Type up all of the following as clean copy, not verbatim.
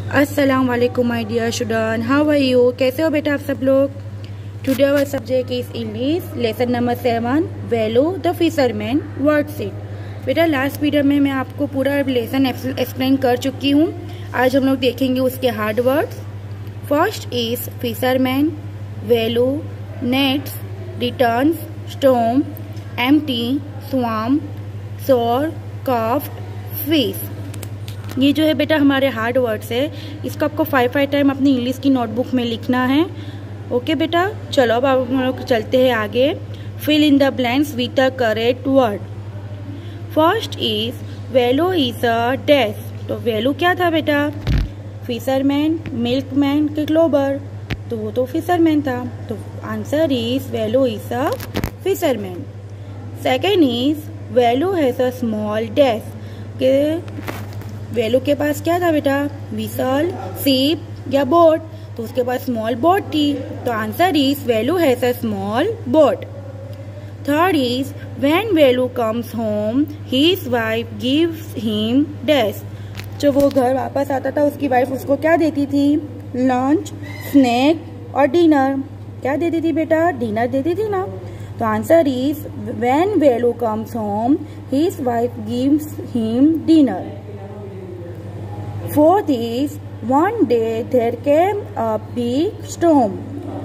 अस्सलाम वालेकुम my dear student, how are you? कैसे हो बेटा आप सब लोग? Today our subject is English, lesson number 7, Velu the fisherman word sheet. बेटा लास्ट वीडियो में मैं आपको पूरा लेसन एक्सप्लेन कर चुकी हूँ। आज हम लोग देखेंगे उसके hard words. First is fisherman, Velu, nets, returns, storm, empty, swam, shore, craft, fish. ये जो है बेटा हमारे हार्ड वर्ड्स है। इसको आपको 5 टाइम अपनी इंग्लिश की नोटबुक में लिखना है। ओके बेटा, चलो अब हम लोग चलते हैं आगे। Fill in the blanks with the correct word. First is Velu is a dash. तो वैल्यू क्या था बेटा? फिशरमैन, मिल्कमैन के ग्लोबर, तो वो तो फिशरमैन था। तो answer is Velu is a fisherman. Second is Velu has a small dash. के वैल्यू के पास क्या था बेटा? विसल, शिप या बोट, तो उसके पास स्मॉल बोट थी। तो answer is Velu has a small boat. Third is when Velu comes home his wife gives him dash. जब वो घर वापस आता था उसकी वाइफ उसको क्या देती थी? लंच, स्नैक और डिनर। क्या देती थी बेटा? डिनर देती थी ना। तो answer is when Velu comes home his wife gives him dinner. Fourth is one day there came a big storm.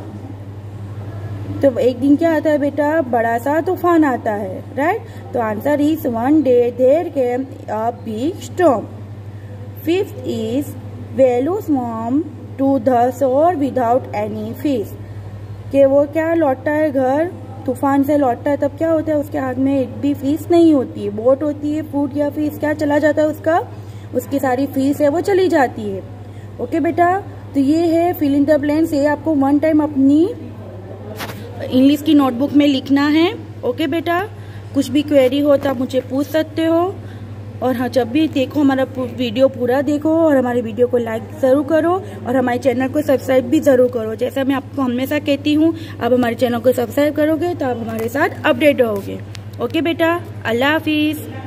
तो एक दिन क्या आता है बेटा? बड़ा सा तूफान आता है, राइट? तो answer is one day there came a big storm. Fifth is Velu swam to the shore without any fish. कि वो क्या लौटता है घर, तूफान से लौटता है, तब क्या होता है उसके हाथ में एक भी फिश नहीं होती है। बोट होती है, फूड या फिश क्या चला जाता है उसका? उसकी सारी फीस है वो चली जाती है। ओके बेटा, तो ये है फिल इन द ब्लैंक्स। ये आपको 1 टाइम अपनी इंग्लिश की नोटबुक में लिखना है। ओके बेटा, कुछ भी क्वेरी हो तो आप मुझे पूछ सकते हो। और हाँ, जब भी देखो हमारा वीडियो पूरा देखो और हमारे वीडियो को लाइक जरूर करो और हमारे चैनल को सब्सक्राइब भी जरूर करो। जैसा मैं आपको हमेशा कहती हूँ, आप हमारे चैनल को सब्सक्राइब करोगे तो आप हमारे साथ अपडेट रहोगे। ओके बेटा, अल्लाह हाफिज।